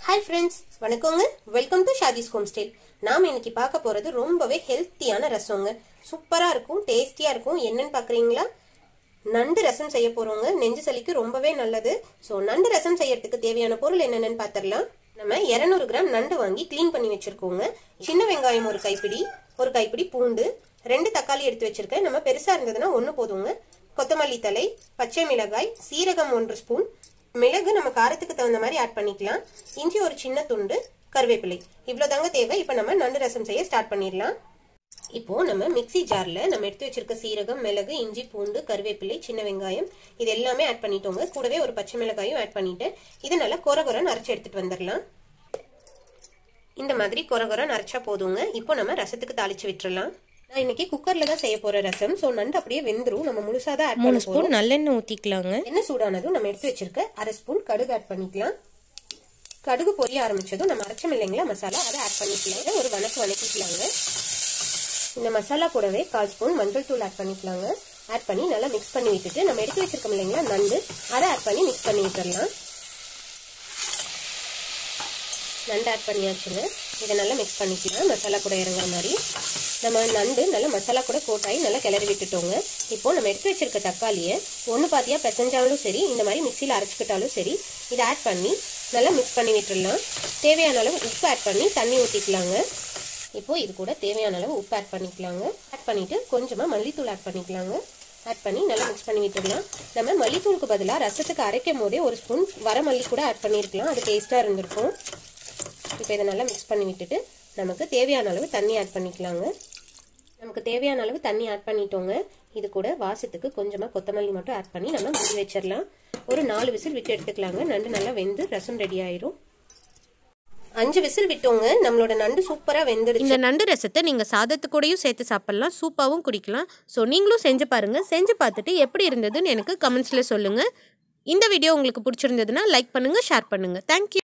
हाय friends वणक्कोंगा welcome to शादीस home style नाम इनकी पार्க்க போறது ரொம்பவே ஹெல்த்தியான ரசம்ங்க சூப்பரா இருக்கும் டேஸ்டியா இருக்கும் என்னன்னு பாக்குறீங்களா நண்டு ரசம் செய்ய போறோங்க நெஞ்சு சளிக்கு ரொம்பவே நல்லது சோ நண்டு ரசம் செய்யிறதுக்கு தேவையான பொருள் என்னன்னு பார்த்தறலாம் நம்ம 200 கிராம் நண்டு வாங்கி க்ளீன் பண்ணி வச்சிருக்கோங்க சின்ன வெங்காயம் ஒரு கைப்பிடி பூண்டு ரெண்டு தக்காளி எடுத்து வச்சிருக்கேன் நம்ம பெருசா இருந்ததுனா ஒன்னு போடுங்க கொத்தமல்லி தழை பச்சை மிளகாய் சீரகம் 1 ஸ்பூன் மிளகு நம்ம காரத்துக்கு தகுந்த மாதிரி ஆட் பண்ணிக்கலாம் இஞ்சி ஒரு சின்ன துண்டு கறிவேப்பிலை இவ்வளவுதாங்க தேவை இப்போ நம்ம நண்டு ரசம் செய்ய ஸ்டார்ட் பண்ணிரலாம் இப்போ நம்ம மிக்ஸி ஜார்ல நம்ம எடுத்து வச்சிருக்க சீரகம் மிளகு இஞ்சி பூண்டு கறிவேப்பிலை சின்ன வெங்காயம் இது எல்லாமே ஆட் பண்ணிட்டோங்க கூடவே ஒரு பச்சை மிளகாயும் ஆட் பண்ணிட்டேன் இது நல்லா கொரகொரன்னு அரைச்சு எடுத்துட்டு வந்துறலாம் இந்த மாதிரி கொரகொரன்னு அரைச்சா போதுங்க இப்போ நம்ம ரசத்துக்கு தாளிச்சு விட்டுறலாம் நான் இன்னைக்கு குக்கர்ல தான் செய்ய போற ரசம் சோ நண்டு அப்படியே வெந்துரும் நம்ம முழுசா தான் ஆட் பண்ண போறோம் 3 ஸ்பூன் நல்லெண்ணெய் ஊத்திக்கலாங்க எண்ணெய் சூடானதும் நம்ம எடுத்து வச்சிருக்க 1/2 ஸ்பூன் கடுகு ஆட் பண்ணிக்கலாம் கடுகு பொரிய ஆரம்பிச்சதும் நம்ம அரைச்சோம் இல்லைங்களா மசாலா அதை ஆட் பண்ணிக்கலாம் ஒரு வணக்கிக்கலாங்க இந்த மசாலா கூடவே 1/4 ஸ்பூன் மஞ்சள் தூள் ஆட் பண்ணிக்கலாங்க ஆட் பண்ணி நல்லா மிக்ஸ் பண்ணி விட்டுட்டு நம்ம எடுத்து வச்சிருக்கோம் இல்லைங்களா நண்டு அதை ஆட் பண்ணி மிக்ஸ் பண்ணி விட்டுறலாம் நண்டு ஆட் பண்ணியாச்சுங்க இதை நல்லா மிக்ஸ் பண்ணிக்கலாம் மசாலா கூட இறங்குற மாதிரி நம்ம நண்டு நல்லா மசாலா கூட கோட்டாயி நல்லா கிளறி விட்டுட்டோங்க இப்போ நம்ம எடுத்து வச்சிருக்க தக்காளியை ஒன்று பாத்தியா பிசைஞ்சாலும் சரி இந்த மாதிரி மிக்சியில் அரைச்சிக்கிட்டாலும் சரி இதை ஆட் பண்ணி நல்லா மிக்ஸ் பண்ணி விட்டுடலாம் தேவையான அளவு உப்பு ஆட் பண்ணி தண்ணி ஊற்றிக்கலாங்க இப்போ இது கூட தேவையான அளவு உப்பு ஆட் பண்ணிக்கலாங்க ஆட் பண்ணிட்டு கொஞ்சமாக மல்லித்தூள் ஆட் பண்ணிக்கலாங்க ஆட் பண்ணி நல்லா மிக்ஸ் பண்ணி விட்டுடலாம் நம்ம மல்லித்தூளுக்கு பதிலாக ரசத்துக்கு அரைக்கும் போதே ஒரு ஸ்பூன் வரமல்லி கூட ஆட் பண்ணியிருக்கலாம் அது டேஸ்ட்டாக இருந்திருக்கும் இப்போ இதை நல்லா மிக்ஸ் பண்ணி விட்டுட்டு நமக்கு தேவையான அளவு தண்ணி ஆட் பண்ணிக்கலாங்க நமக்கு தேவையான அளவு தண்ணி ஆட் பண்ணிட்டோங்க இது கூட வாசத்துக்கு கொஞ்சமாக கொத்தமல்லி மட்டும் ஆட் பண்ணி நம்ம மூடி வச்சிடலாம் ஒரு 4 விசில் விட்டு எடுத்துக்கலாங்க நண்டு நல்லா வெந்து ரசம் ரெடி ஆயிரும் 5 விசில் விட்டோங்க நம்மளோட நண்டு சூப்பரா வெந்துடுச்சு இந்த நண்டு ரசத்தை நீங்க சாதத்து கூடயும் சேர்த்து சாப்பிடலாம் சூப்பாவும் குடிக்கலாம் ஸோ நீங்களும் செஞ்சு பாருங்க செஞ்சு பார்த்துட்டு எப்படி இருந்ததுன்னு எனக்கு கமெண்ட்ஸ்ல சொல்லுங்க இந்த வீடியோ உங்களுக்கு பிடிச்சிருந்ததுன்னா லைக் பண்ணுங்க ஷேர் பண்ணுங்க தேங்க்யூ